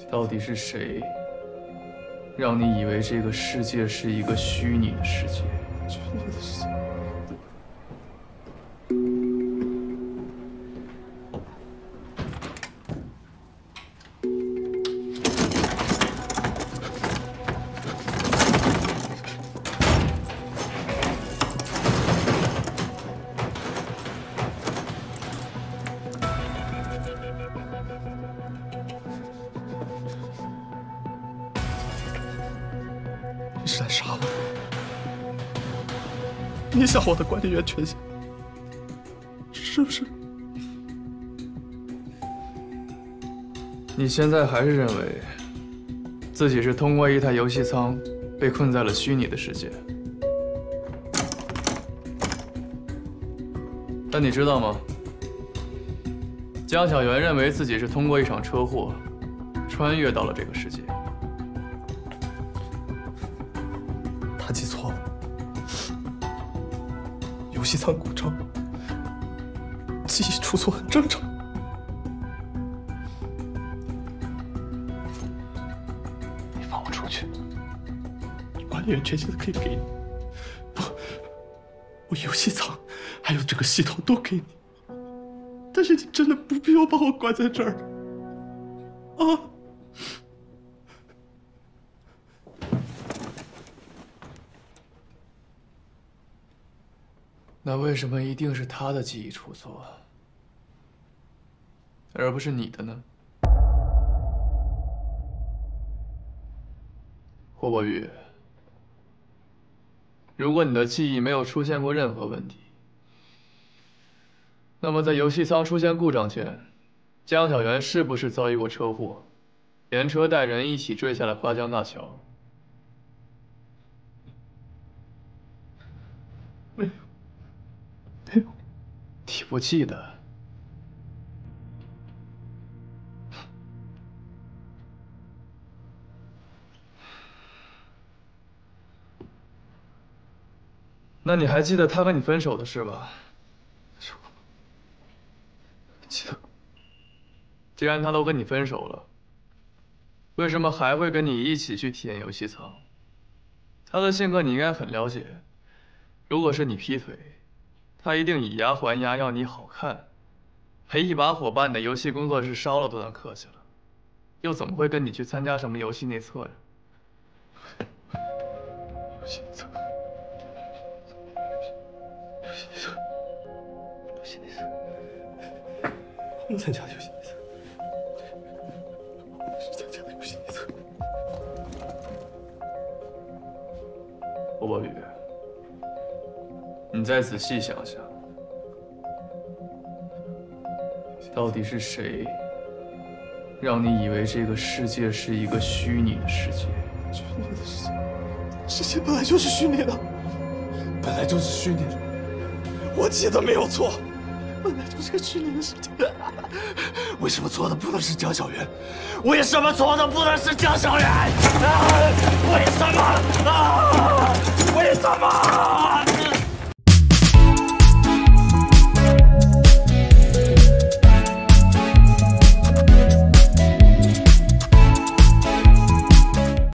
到底是谁，让你以为这个世界是一个虚拟的世界？ 虚拟的世界。你是来杀我的？你想我的管理员权限，是不是？ 你现在还是认为自己是通过一台游戏舱被困在了虚拟的世界？但你知道吗？江小媛认为自己是通过一场车祸穿越到了这个世界。 他记错了，游戏舱故障，记忆出错很正常。你放我出去，管理员权限可以给你，我游戏舱还有整个系统都给你，但是你真的不必要把我关在这儿啊！ 那为什么一定是他的记忆出错，而不是你的呢？霍博宇，如果你的记忆没有出现过任何问题，那么在游戏舱出现故障前，江小媛是不是遭遇过车祸，连车带人一起坠下了花江大桥？ 没有。没有， 你不记得？那你还记得他和你分手的事吧？ 记得。 既然他都跟你分手了，为什么还会跟你一起去体验游戏舱？他的性格你应该很了解。如果是你劈腿，他一定以牙还牙，要你好看，赔一把火把你的游戏工作室烧了都能客气了，又怎么会跟你去参加什么游戏内测呀？ 游戏内测，游戏内测，我参加游戏内测，我是参加的游戏内测。 霍博宇，你再仔细想想，到底是谁让你以为这个世界是一个虚拟的世界？ 虚拟的世界，世界本来就是虚拟的，本来就是虚拟的。我记得没有错，本来就是个虚拟的世界。为什么错的不能是江小媛？为什么错的不能是江小媛？为什么？